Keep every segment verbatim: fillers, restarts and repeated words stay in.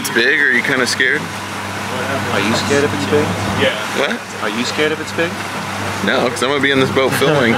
it's big, or are you kind of scared? Are you scared if it's big? Yeah. What? Are you scared if it's big? No, because I'm going to be in this boat filming.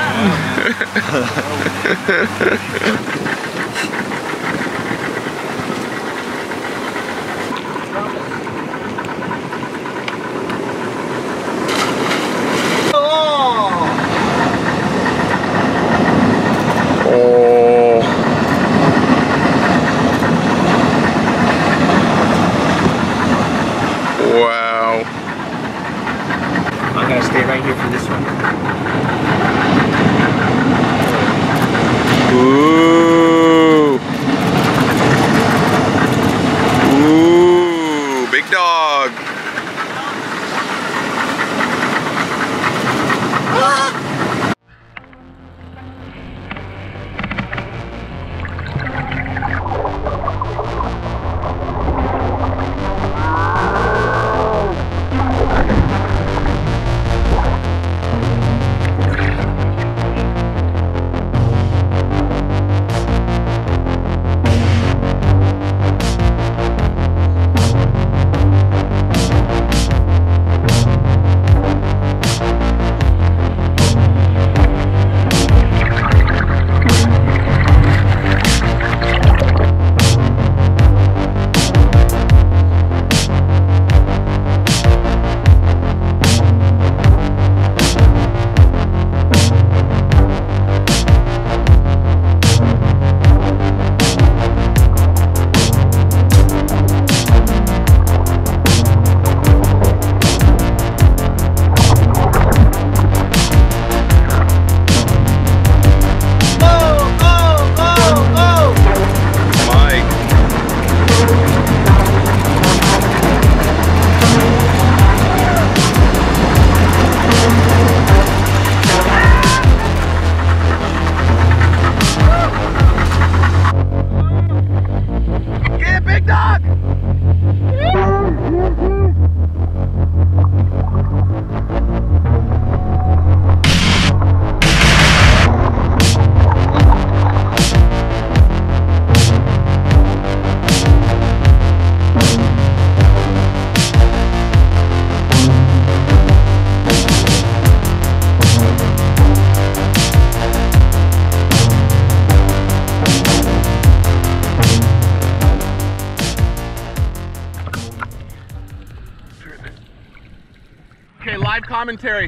Okay, live commentary.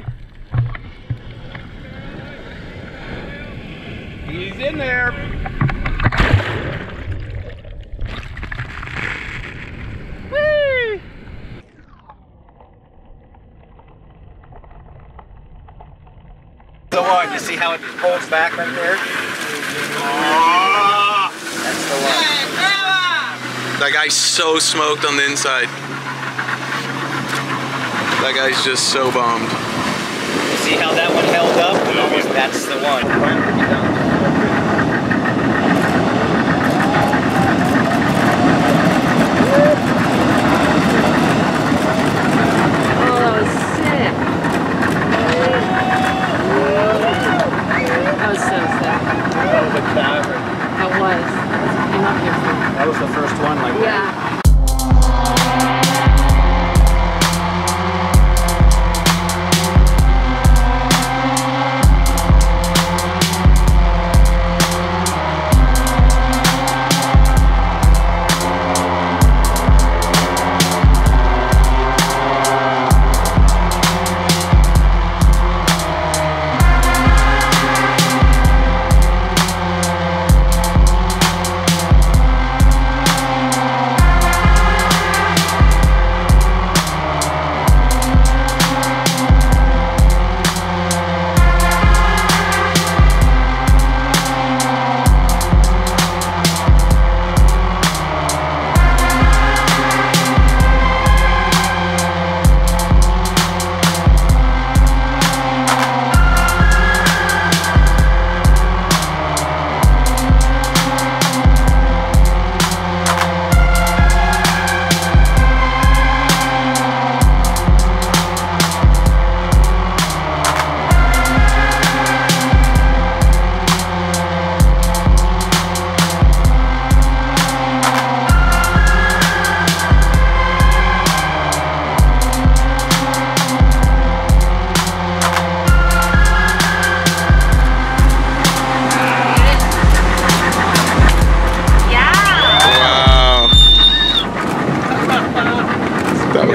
He's in there. Whee! The one, you see how it pulls back right there? Oh, that's the one. That guy's so smoked on the inside. That guy's just so bummed. You see how that one held up? That's the one. That was the first one, like yeah.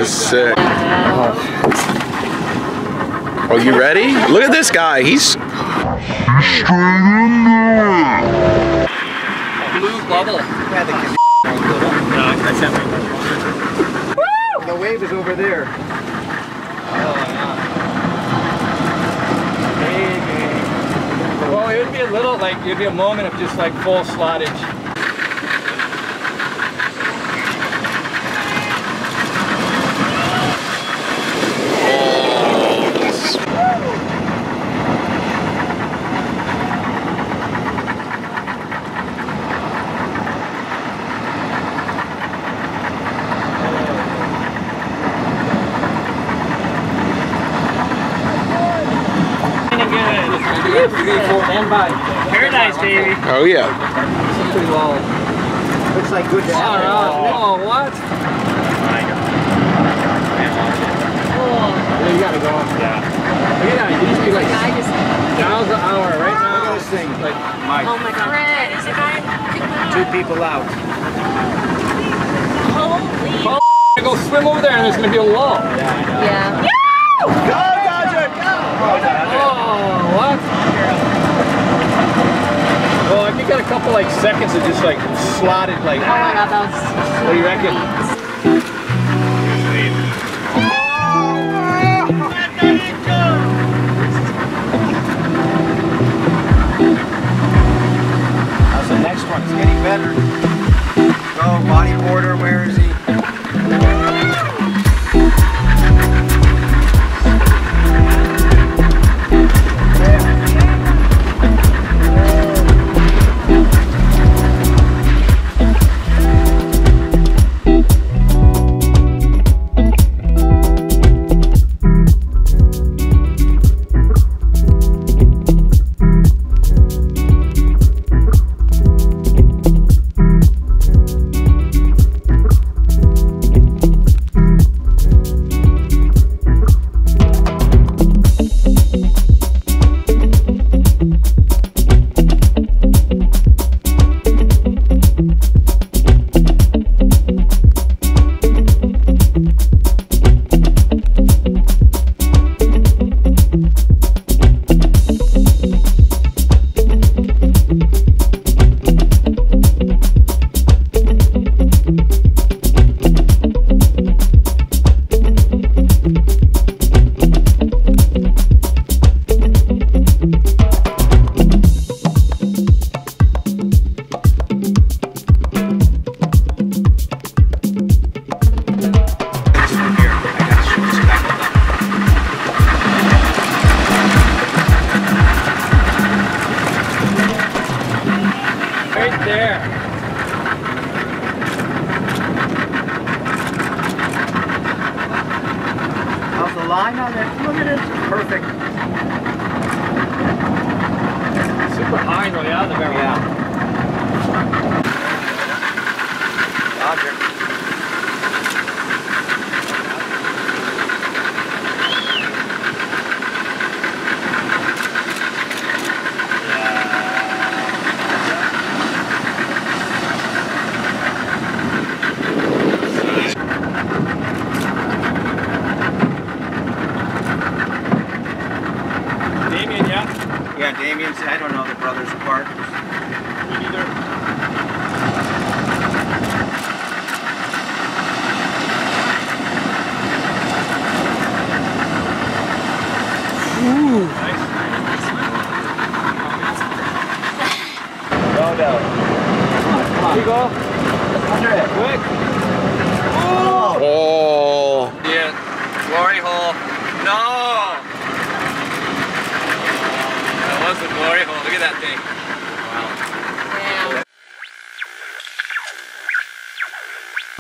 was sick. Are you ready? Look at this guy. He's Blue bubble. Yeah, the kids. No, I sent my The wave is over there. Well, it would be a little like, it would be a moment of just like full slottage. Paradise, baby. oh yeah. Pretty low. Looks like good to Oh, have. oh, what? Oh, you gotta go. Yeah. Look at that. You used to be like miles an hour right now. Look at this thing. Like, Mike. Oh my god. Fred, is the guy? Two people out. Holy. oh, go swim over there and there's gonna be a lull. Yeah. Go, Dodger! Go! Oh, what? Well, if you got a couple like seconds of just like slotted like. Oh my god, that was. What do you reckon? How's the next one? It's getting better. Go, bodyboarder, where is he? line on it. Look at it. Perfect. Super high and really out of the barrel. Yeah. Roger. Yeah, Damien's, I don't know the brothers apart. Me neither. Ooh. Nice. No doubt. Come on, come on. Here you go. Under it. Quick. Oh. Oh. Yeah. Glory hole. No. That was the glory hole. Look at that thing.